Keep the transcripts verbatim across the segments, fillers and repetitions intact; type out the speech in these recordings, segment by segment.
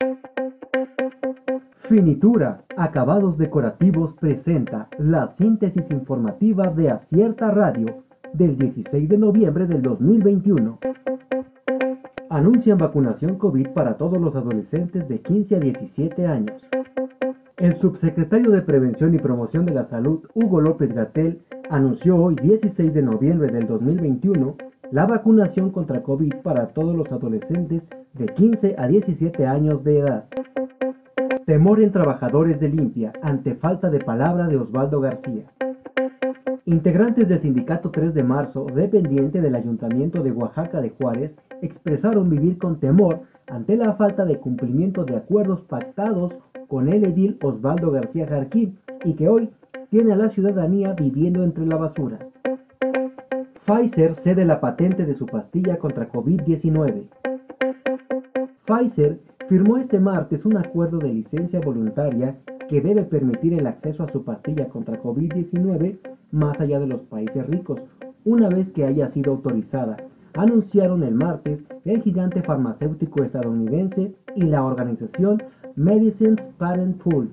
Finitura, Acabados Decorativos presenta la síntesis informativa de Acierta Radio del dieciséis de noviembre del dos mil veintiuno. Anuncian vacunación COVID para todos los adolescentes de quince a diecisiete años. El subsecretario de Prevención y Promoción de la Salud, Hugo López-Gatell, anunció hoy, dieciséis de noviembre del dos mil veintiuno, la vacunación contra COVID para todos los adolescentes de quince a diecisiete años de edad. Temor en trabajadores de Limpia ante falta de palabra de Osvaldo García. Integrantes del sindicato tres de marzo, dependiente del Ayuntamiento de Oaxaca de Juárez, expresaron vivir con temor ante la falta de cumplimiento de acuerdos pactados con el edil Osvaldo García Jarquín y que hoy tiene a la ciudadanía viviendo entre la basura. Pfizer cede la patente de su pastilla contra COVID diecinueve. Pfizer firmó este martes un acuerdo de licencia voluntaria que debe permitir el acceso a su pastilla contra COVID diecinueve más allá de los países ricos, una vez que haya sido autorizada, anunciaron el martes el gigante farmacéutico estadounidense y la organización Medicines Patent Pool.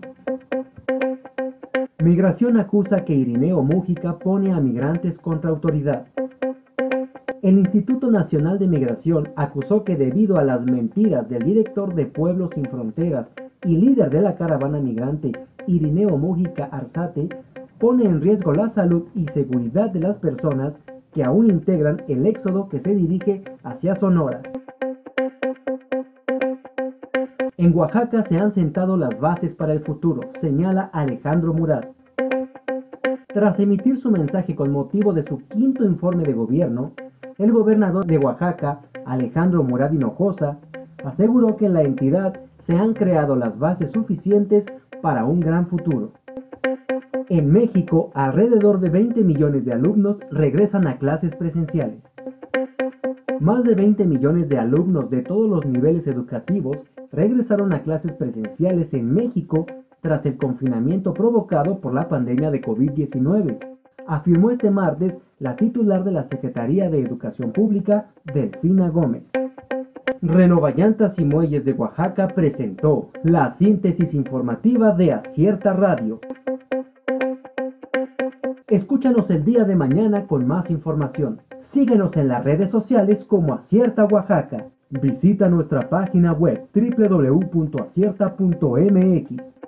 Migración acusa que Irineo Mújica pone a migrantes contra autoridad. El Instituto Nacional de Migración acusó que debido a las mentiras del director de Pueblos Sin Fronteras y líder de la caravana migrante, Irineo Mújica Arzate, pone en riesgo la salud y seguridad de las personas que aún integran el éxodo que se dirige hacia Sonora. En Oaxaca se han sentado las bases para el futuro, señala Alejandro Murat. Tras emitir su mensaje con motivo de su quinto informe de gobierno, el gobernador de Oaxaca, Alejandro Murat Hinojosa, aseguró que en la entidad se han creado las bases suficientes para un gran futuro. En México, alrededor de veinte millones de alumnos regresan a clases presenciales. Más de veinte millones de alumnos de todos los niveles educativos regresaron a clases presenciales en México tras el confinamiento provocado por la pandemia de COVID diecinueve, afirmó este martes la titular de la Secretaría de Educación Pública, Delfina Gómez. Renovallantas y Muelles de Oaxaca presentó la síntesis informativa de Acierta Radio. Escúchanos el día de mañana con más información. Síguenos en las redes sociales como Acierta Oaxaca. Visita nuestra página web doble u doble u doble u punto acierta punto m x.